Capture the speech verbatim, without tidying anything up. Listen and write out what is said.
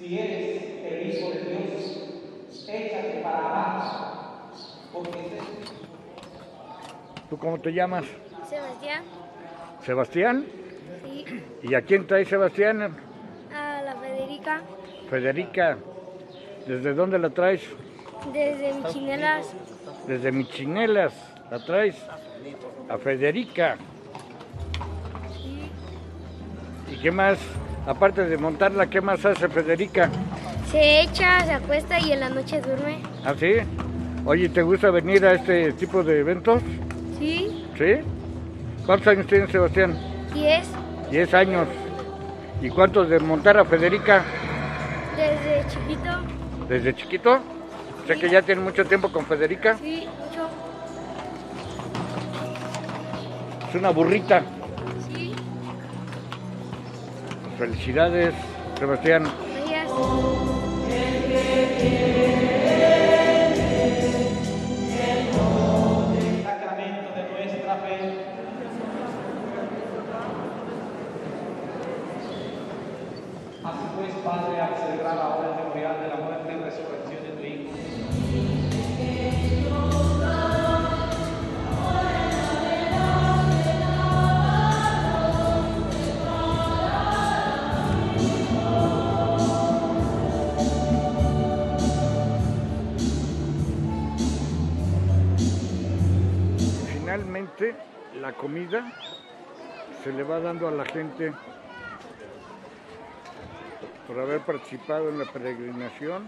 Si eres el Hijo de Dios, échate para abajo, porque ¿Tú cómo te llamas? Sebastián. ¿Sebastián? Sí. ¿Y a quién trae Sebastián? A la Federica. Federica. ¿Desde dónde la traes? Desde Michinelas. Desde Michinelas la traes a Federica. Sí. ¿Y qué más? Aparte de montarla, ¿qué más hace Federica? Se echa, se acuesta y en la noche duerme. ¿Ah, sí? Oye, ¿te gusta venir a este tipo de eventos? Sí. ¿Sí? ¿Cuántos años tienes, Sebastián? Diez. Diez años. ¿Y cuántos de montar a Federica? Desde chiquito. ¿Desde chiquito? O sea que ya tiene mucho tiempo con Federica. Sí, mucho. Es una burrita. Sí. Felicidades, Sebastián. Gracias. sacramento de nuestra fe. Así pues, Padre, al celebrar ahora el memorial de la muerte y resurrección de tu Hijo, Finalmente, la comida se le va dando a la gente por haber participado en la peregrinación.